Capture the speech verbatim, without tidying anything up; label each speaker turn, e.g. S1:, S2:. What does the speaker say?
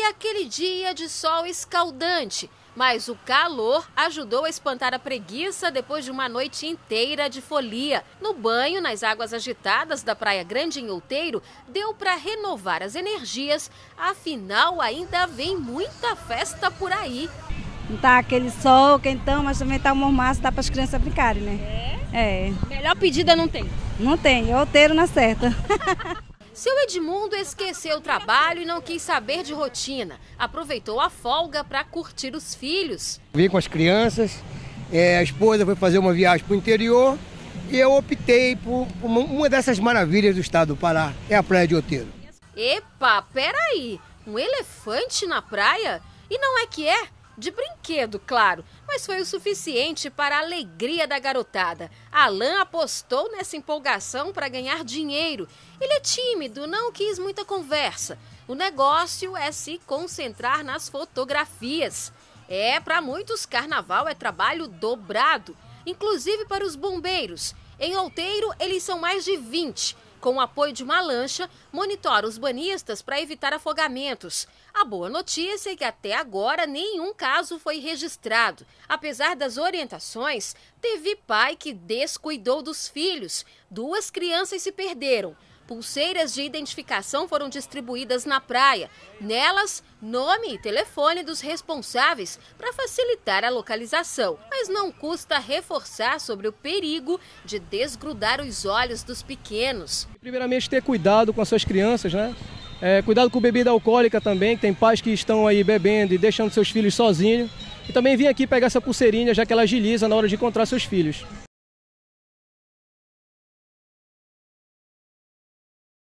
S1: aquele dia de sol escaldante, mas o calor ajudou a espantar a preguiça depois de uma noite inteira de folia. No banho, nas águas agitadas da Praia Grande em Outeiro, deu para renovar as energias, afinal ainda vem muita festa por aí.
S2: Não tá aquele sol quentão, mas também tá um mormaço, dá para as crianças brincarem, né?
S1: É? É. Melhor pedida não tem?
S2: Não tem, é Outeiro na certa.
S1: Seu Edmundo esqueceu o trabalho e não quis saber de rotina. Aproveitou a folga para curtir os filhos.
S3: Vim com as crianças, é, a esposa foi fazer uma viagem para o interior e eu optei por uma, uma dessas maravilhas do estado do Pará, é a Praia de Outeiro.
S1: Epa, peraí, um elefante na praia? E não é que é? De brinquedo, claro, mas foi o suficiente para a alegria da garotada. Alan apostou nessa empolgação para ganhar dinheiro. Ele é tímido, não quis muita conversa. O negócio é se concentrar nas fotografias. É, para muitos, carnaval é trabalho dobrado, inclusive para os bombeiros. Em Outeiro, eles são mais de vinte. Com o apoio de uma lancha, monitora os banhistas para evitar afogamentos. A boa notícia é que até agora nenhum caso foi registrado. Apesar das orientações, teve pai que descuidou dos filhos. Duas crianças se perderam. Pulseiras de identificação foram distribuídas na praia. Nelas, nome e telefone dos responsáveis para facilitar a localização. Mas não custa reforçar sobre o perigo de desgrudar os olhos dos pequenos.
S4: Primeiramente, ter cuidado com as suas crianças, né? É, cuidado com bebida alcoólica também, que tem pais que estão aí bebendo e deixando seus filhos sozinhos. E também vim aqui pegar essa pulseirinha, já que ela agiliza na hora de encontrar seus filhos.